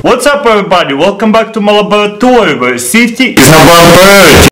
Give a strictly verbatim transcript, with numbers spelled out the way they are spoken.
What's up everybody, welcome back to my laboratory where safety is number one priority.